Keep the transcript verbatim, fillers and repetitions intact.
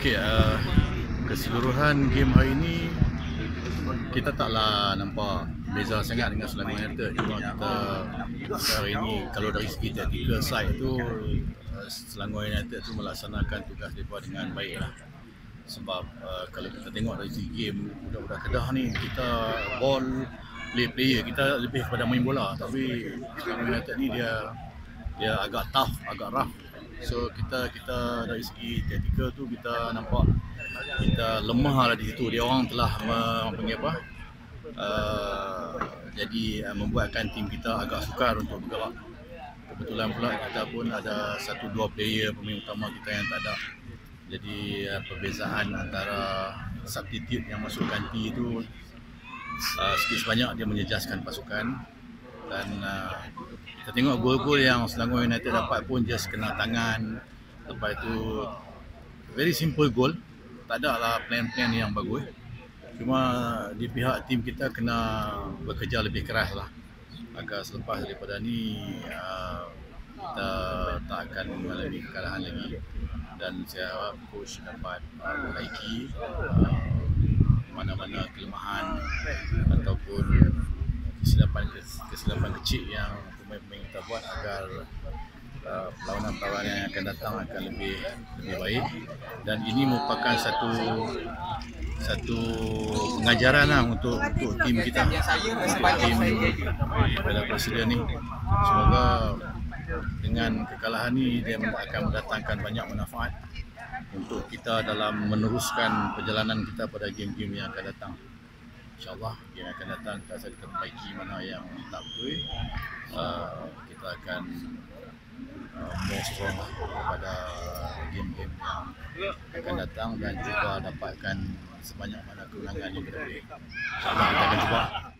Okey, uh, keseluruhan game hari ini kita taklah nampak beza sangat dengan Selangor United. Cuma kita hari ini kalau dari segi tactical side tu uh, Selangor United tu melaksanakan tugas mereka dengan baik lah. Sebab uh, kalau kita tengok dari segi game budak-budak Kedah ni, kita ball play player kita lebih kepada main bola, tapi Selangor United ni dia dia agak tough, agak rough. So kita kita dari segi tactical tu kita nampak kita lemah lah di situ. Dia orang telah panggil apa? Uh, jadi uh, membuatkan tim kita agak sukar untuk bergerak. Kebetulan pula kita pun ada satu dua player pemain utama kita yang tak ada. Jadi uh, perbezaan antara substitute yang masuk ganti itu uh, sikit sebanyak dia menyejaskan pasukan. Dan uh, kita tengok gol-gol yang Selangor United dapat pun just kena tangan. Lepas itu very simple goal. Tak ada lah plan-plan yang bagus. Cuma di pihak tim kita kena bekerja lebih keras lah agar selepas daripada ni uh, kita tak akan mengalami kekalahan lagi. Dan saya harap coach dapat memperbaiki uh, mana-mana kelemahan ataupun kesilapan kesilapan kecil yang pemain-pemain kita buat agar uh, perlawanan-perlawanan yang akan datang akan lebih lebih baik. Dan ini merupakan satu satu pengajaran lah untuk untuk tim kita, untuk tim pada Presiden ni. Semoga dengan kekalahan ni dia akan mendatangkan banyak manfaat untuk kita dalam meneruskan perjalanan kita pada game-game yang akan datang. InsyaAllah yang akan datang kita rasa kita perbaiki mana yang tak betul. Uh, kita akan uh, more strong pada game-game yang akan datang dan juga dapatkan sebanyak mana kemenangan yang kita boleh. InsyaAllah kita akan cuba.